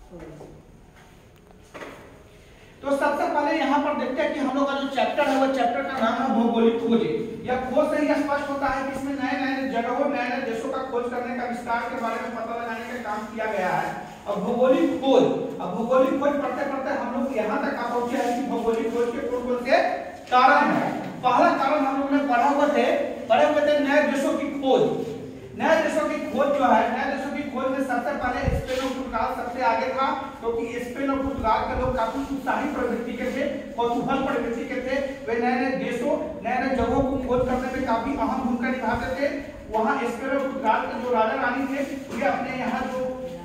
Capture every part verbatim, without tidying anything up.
तो सबसे पहले यहाँ पर देखते हैं कि हम लोग का जो चैप्टर है वो चैप्टर का नाम है भौगोलिक खोज। यह खोज से ही स्पष्ट होता है कि इसमें नए नए जगहों नए नए देशों का खोज करने का विस्तार के बारे में पता लगाने का काम किया गया है। और भौगोलिक खोज, अब भौगोलिक खोज पढ़ते पढ़ते हम लोग यहाँ तक आ पहुंचे हैं कि भौगोलिक खोज के कौन कौन से कारण है। पहला कारण हम लोग ने पढ़ा हुआ थे पढ़े हुए थे नए देशों की खोज। नए देशों की खोज जो है, नए देशों की खोज में सबसे पहले स्पेन और पुर्तगाल सबसे आगे था, क्योंकि तो स्पेन और पुर्तगाल के लोग काफी उत्साही प्रवृत्ति के थे, कौतूहल प्रवृत्ति के थे। वे नए नए देशों नए नए जगहों को खोज करने में काफी अहम भूमिका निभाते थे। वहाँ स्पेन और पुर्तगाल के जो राजा रानी थे वे अपने यहाँ जो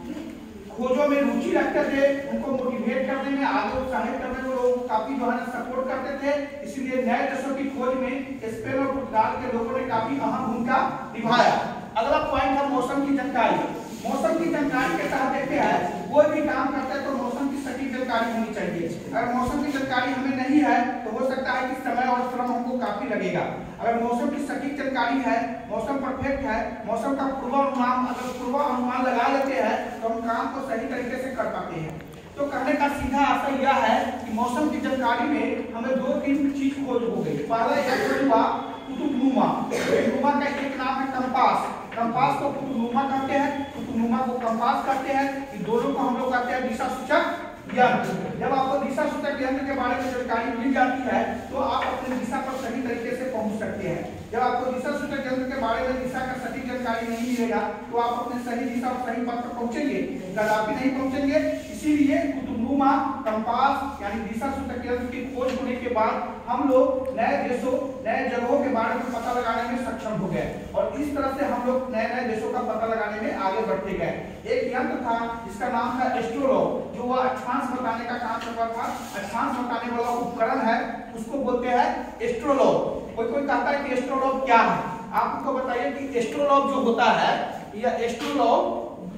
खोजों में रुचि रखते थे, उनको मोटिवेट करने में, आगे उत्साहित करने में लोग काफी जो है ना सपोर्ट करते थे। इसीलिए नए देशों की खोज में स्पेन और पुर्तगाल के लोगों ने काफी अहम भूमिका निभाया। अगला पॉइंट है मौसम की जानकारी। मौसम की जानकारी के तहत देखते हैं कोई भी काम करते हैं तो मौसम की सटीक जानकारी होनी चाहिए। अगर मौसम की जानकारी हमें नहीं है तो हो सकता है कि समय और श्रम हमको काफी लगेगा। अगर मौसम की सटीक जानकारी है, मौसम परफेक्ट है, मौसम का पूर्वानुमान अगर पूर्वानुमान लगा लेते हैं तो हम काम को सही तरीके से कर पाते हैं। तो कहने का सीधा आशय यह है कि मौसम की जानकारी में हमें दो तीन चीज खोज हो गई। पहला यह खोज हुआ कुतुबनुमा। कुतुबनुमा का एक नाम है कंपास। कंपास को कुतुबनुमा कहते हैं, कुतुबनुमा को कंपास कहते हैं। इन दोनों को हम लोग कहते हैं दिशा सूचक यंत्र। जब आपको दिशा सूचक यंत्र के बारे में जानकारी मिल जाती है तो आप अपनी दिशा पर सही तरीके से पहुंच सकते हैं। जब आपको दिशा सूचक यंत्र के बारे में दिशा का सटीक जानकारी नहीं मिलेगा तो आप अपने सही दिशा और सही पथ पर पहुंचेंगे, कदापि नहीं पहुंचेंगे। इसीलिए कुतुबनुमा कंपास यानी दिशा सूचक यंत्र की खोज होने के बाद हम लोग नए देशों नए जगहों के बारे में पता लगाने में सक्षम हो गए और इस तरह से हम लोग नए नए देशों का पता लगाने में आगे बढ़ते गए। एक यंत्र था जिसका नाम था एस्ट्रोलॉब, जो वह अक्षांश बताने का काम करता था। अक्षांश बताने वाला उपकरण है उसको बोलते हैं एस्ट्रोलॉब। कोई कोई कहता है कि एस्ट्रोलॉब क्या है, आप उनको बताइए कि एस्ट्रोलॉब जो होता है यह एस्ट्रोलॉब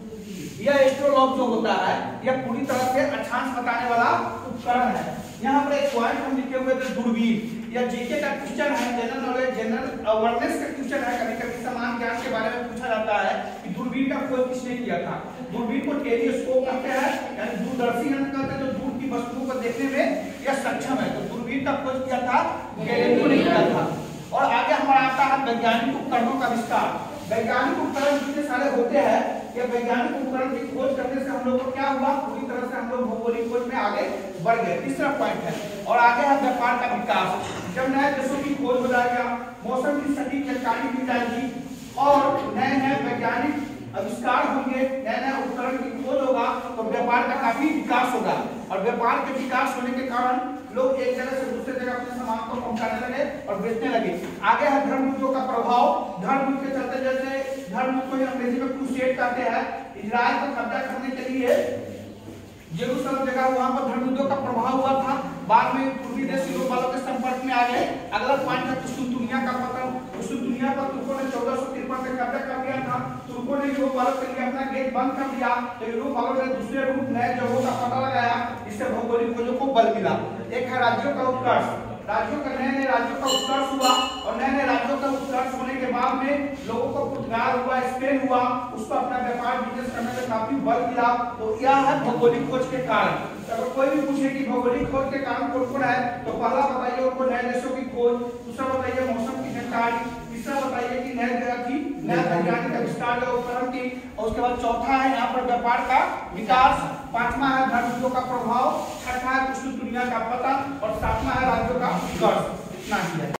यह एस्ट्रोलॉब जो होता है यह पूरी तरह से अक्षांश बताने वाला उपकरण है। यहाँ पर एक पॉइंट हम लिखे हुए थे दूरबीन। यह जीके का क्वेश्चन है, जनरल नॉलेज जनरल अवेयरनेस का क्वेश्चन है। कभी कभी समान ज्ञान के बारे में पूछा जाता है कि दूरबीन का खोज किसने किया था। दूरबीन को टेलीस्कोप कहते हैं, यानी दूरदर्शी यंत्र कहते हैं जो दूर की वस्तुओं को देखने में यह सक्षम है। तो दूरबीन का खोज किया था गैलीलियो ने किया था। और आगे हमारा आता है वैज्ञानिक उपकरणों का विस्तार। वैज्ञानिक उपकरण जितने सारे होते हैं, ये वैज्ञानिक उपकरण की खोज करने से हम लोग को क्या हुआ, पूरी तरह से हम लोग भौगोलिक खोज में आगे बढ़ गए। तीसरा पॉइंट है और आगे है व्यापार का विकास। जब नए देशों की खोज हो जाएगा, मौसम की सटीक जानकारी मिल जाएगी और नए नए वैज्ञानिक आविष्कार होंगे, नए नए उपकरण की खोज होगा तो व्यापार का काफी विकास होगा। और व्यापार के विकास होने के कारण लोग एक जगह से दूसरे जगह अपने सामान को पहुंचाने लगे और बेचने लगे। आगे है धर्म युद्धों का प्रभाव। धर्म युद्ध के चलते, जैसे धर्म युद्ध को अंग्रेजी में क्रूसेड कहते हैं, इजराइल पर कब्जा करने के लिए यरूशलेम जगह वहां पर धर्म युद्धों का प्रभाव हुआ था। बाद में पूर्वी देश यूरोप वालों के संपर्क में आ गए। अगला पॉइंट है कुस्तुनतुनिया का पतन। कुस्तुनतुनिया पर तुर्कों ने चौदह सौ तिरपन से कब्जा कर लिया था। तुर्कों ने यूरोप वालों के लिए अपना गेट बंद कर दिया तो यूरोप वालों ने दूसरे रूप नए जगहों का पता लगाया, जिससे भौगोलिक खोजों को बल मिला। एक है राज्यों का उत्कर्ष। राज्यों का नए नए राज्यों का उत्कर्ष हुआ और नए नए राज्यों का उत्कर्ष होने के बाद में लोगों को पुर्तगाल हुआ, स्पेन हुआ, उसको अपना व्यापार बिजनेस करने में काफी बल मिला। तो यह है भौगोलिक खोज के कारण। अगर कोई भी पूछे कि भौगोलिक खोज के कारण कौन कौन है तो पहला बताइए उनको नए देशों की खोज, दूसरा बताइए मौसम की जानकारी, तीसरा बताइए कि नए जगह की नए वैज्ञानिक आविष्कार या उपकरण की, और उसके बाद चौथा है यहाँ पर व्यापार का विकास, पांचवा है धर्म युद्धों का प्रभाव, छठा है कुस्तुनतुनिया का पतन और सातवां है राज्यों का विकास। इतना ही है।